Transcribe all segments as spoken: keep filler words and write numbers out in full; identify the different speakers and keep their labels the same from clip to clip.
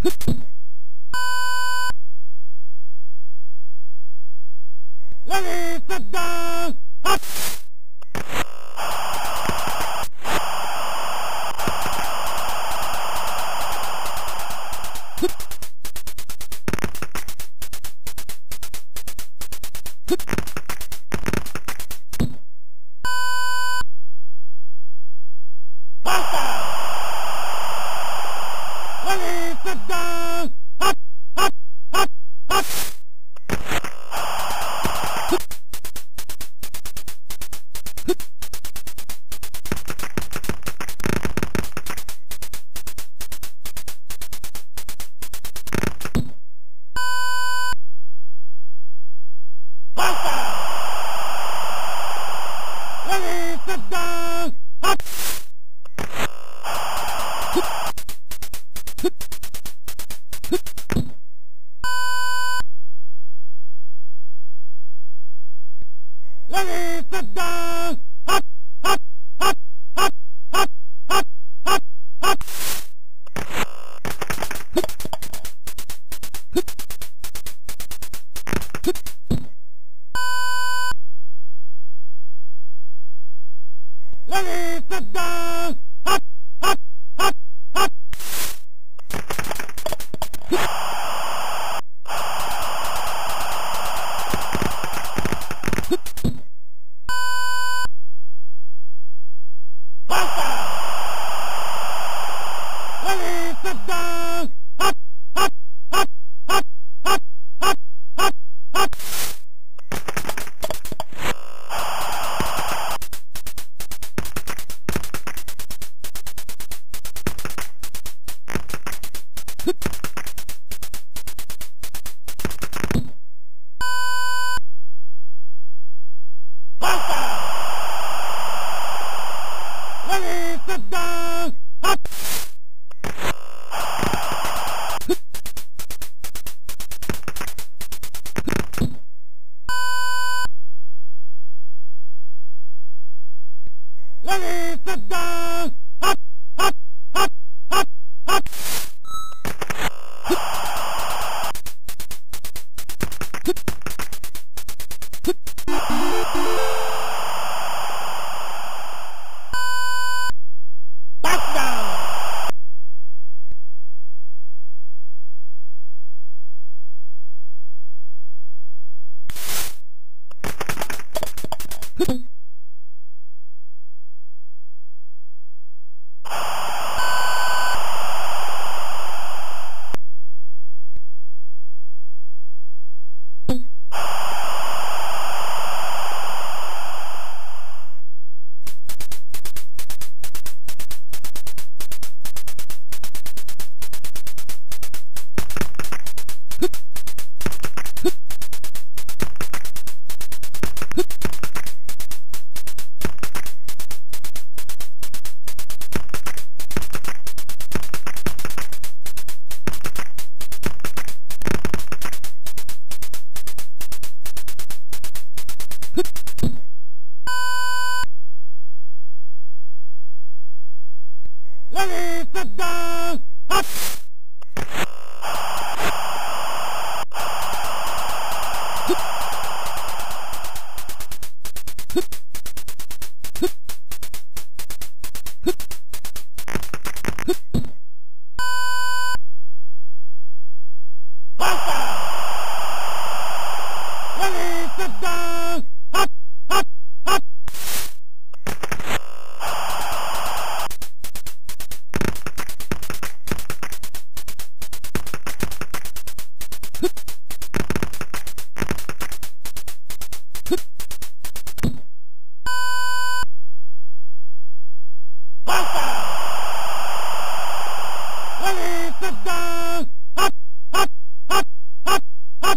Speaker 1: Ready, set down, up! Ready, set down, up, up, up, up! Ready, set down, up! Ready, set down, up, up, up, up, up, up, up, up! Ready, set down, up, up, up, up! Ready, set down, up, up, up, up, up, up, up, up! Ready, set down, up! Ready, set down, up, up, up, up, up! Back down! Ready, set down, up! Ready, set down, up, up, up! Ready, set down, up, up, up, up, up!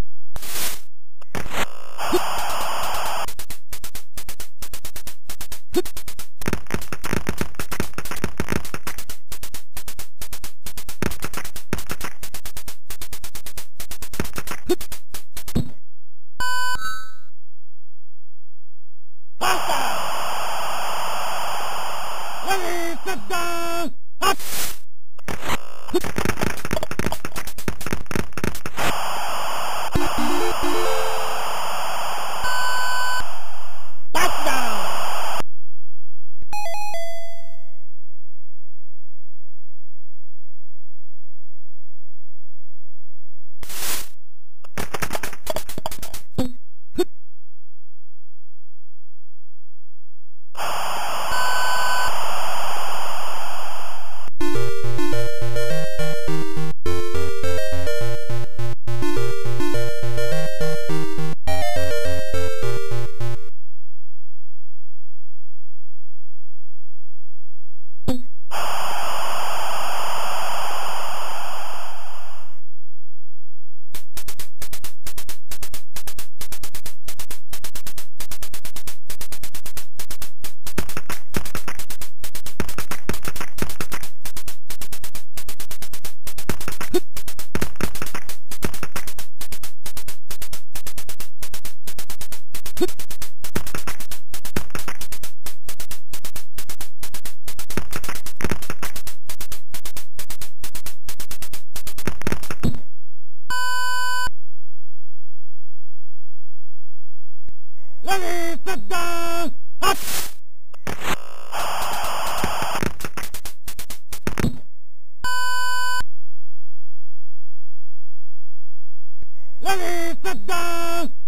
Speaker 1: Ready, set down, up! Ready, set, down, hot! Ready, set, down,